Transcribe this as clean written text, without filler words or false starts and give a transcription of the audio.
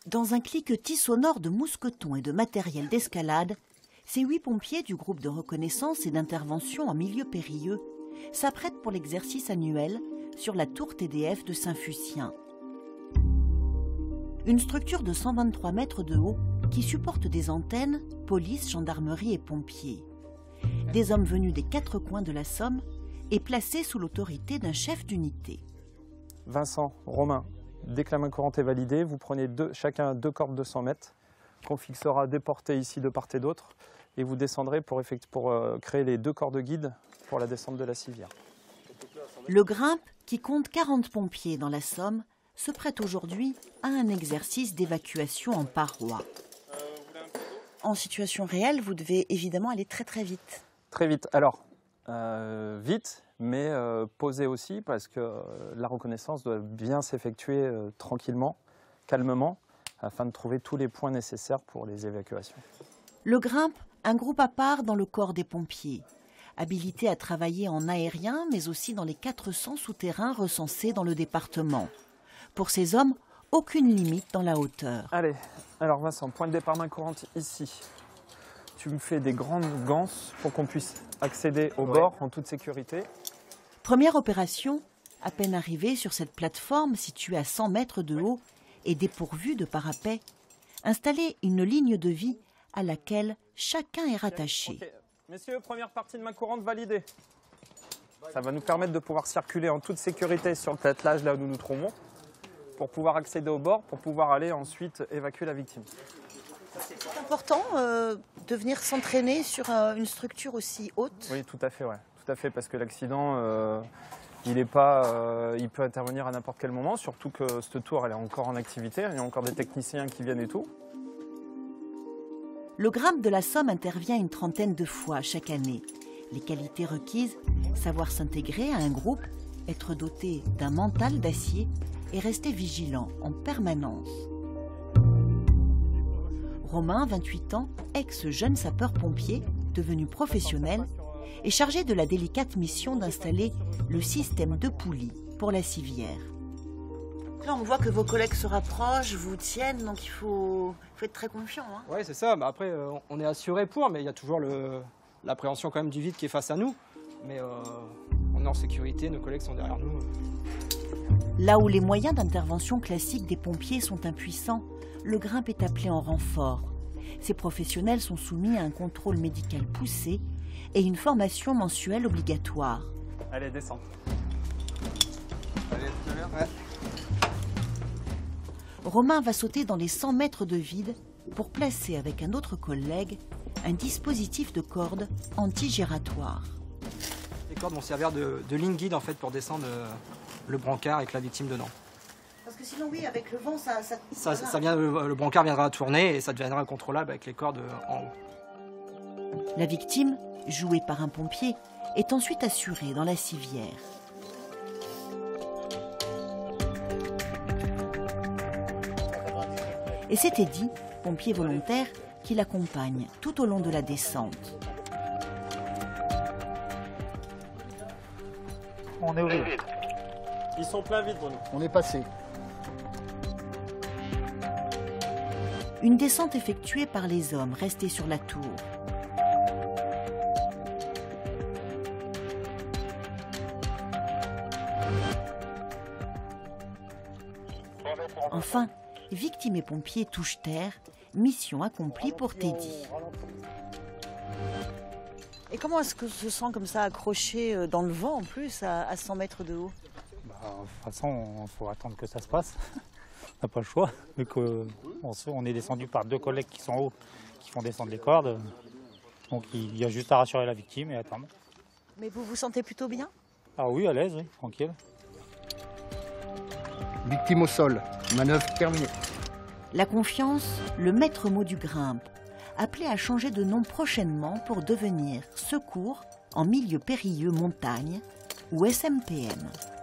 Dans un cliquetis sonore de mousquetons et de matériel d'escalade, ces 8 pompiers du groupe de reconnaissance et d'intervention en milieu périlleux s'apprêtent pour l'exercice annuel sur la tour TDF de Saint-Fucien. Une structure de 123 mètres de haut qui supporte des antennes, police, gendarmerie et pompiers. Des hommes venus des 4 coins de la Somme et placés sous l'autorité d'un chef d'unité. Vincent, Romain, dès que la main courante est validée, vous prenez chacun 2 cordes de 100 mètres qu'on fixera déportées ici de part et d'autre et vous descendrez pour créer les 2 corps de guide pour la descente de la civière. Le Grimpe, qui compte 40 pompiers dans la Somme, se prête aujourd'hui à un exercice d'évacuation en paroi. En situation réelle, vous devez évidemment aller très très vite. Très vite. Alors, vite, mais posé aussi parce que la reconnaissance doit bien s'effectuer tranquillement, calmement, afin de trouver tous les points nécessaires pour les évacuations. Le Grimpe, un groupe à part dans le corps des pompiers, habilité à travailler en aérien, mais aussi dans les 400 souterrains recensés dans le département. Pour ces hommes, aucune limite dans la hauteur. Allez, alors Vincent, point de départ main courante ici. Tu me fais des grandes ganses pour qu'on puisse accéder au bord en toute sécurité. Première opération, à peine arrivé sur cette plateforme située à 100 mètres de haut et dépourvue de parapet, installer une ligne de vie à laquelle chacun est rattaché. Okay. Messieurs, première partie de main courante validée. Ça va nous permettre de pouvoir circuler en toute sécurité sur le attelage là où nous nous trouvons, pour pouvoir accéder au bord, pour pouvoir aller ensuite évacuer la victime. C'est important de venir s'entraîner sur une structure aussi haute. Oui, tout à fait, ouais. Tout à fait, parce que l'accident, il peut intervenir à n'importe quel moment, surtout que cette tour, elle est encore en activité, il y a encore des techniciens qui viennent et tout. Le Grimpe de la Somme intervient une trentaine de fois chaque année. Les qualités requises, savoir s'intégrer à un groupe, être doté d'un mental d'acier et rester vigilant en permanence. Romain, 28 ans, ex-jeune sapeur-pompier, devenu professionnel, est chargé de la délicate mission d'installer le système de poulies pour la civière. Là, on voit que vos collègues se rapprochent, vous tiennent, donc il faut être très confiant. Hein. Oui, c'est ça. Bah, après, on est assuré pour, mais il y a toujours l'appréhension quand même du vide qui est face à nous. Mais on est en sécurité, nos collègues sont derrière nous. Là où les moyens d'intervention classiques des pompiers sont impuissants, le Grimpe est appelé en renfort. Ces professionnels sont soumis à un contrôle médical poussé et une formation mensuelle obligatoire. Allez, descends. Allez, tout à l'heure. Ouais. Romain va sauter dans les 100 mètres de vide pour placer avec un autre collègue un dispositif de corde anti-giratoire. Les cordes vont servir de ligne guide en fait pour descendre le brancard avec la victime dedans. Parce que sinon, oui, avec le vent, le brancard viendra tourner et ça deviendra incontrôlable avec les cordes en haut. La victime, jouée par un pompier, est ensuite assurée dans la civière. Et c'est Eddy, pompier volontaire, qui l'accompagne tout au long de la descente. On est au vide. Ils sont plein vide, Bruno. On est passé. Une descente effectuée par les hommes restés sur la tour. Enfin, victimes et pompiers touchent terre, mission accomplie pour Teddy. Et comment est-ce que se sent comme ça accroché dans le vent en plus à 100 mètres de haut? De toute façon, il faut attendre que ça se passe. On n'a pas le choix. On est descendu par 2 collègues qui sont hauts, qui font descendre les cordes. Donc il y a juste à rassurer la victime et attendre. Mais vous vous sentez plutôt bien? Ah oui, à l'aise, oui, tranquille. Victime au sol, manœuvre terminée. La confiance, le maître mot du Grimpe, appelé à changer de nom prochainement pour devenir Secours en milieu périlleux montagne ou SMPM.